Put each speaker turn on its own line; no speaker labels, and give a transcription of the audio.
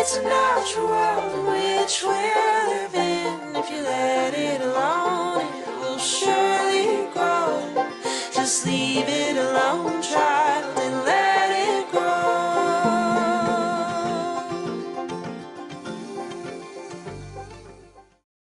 It's a natural world in which we're living. If you let it alone, it will show.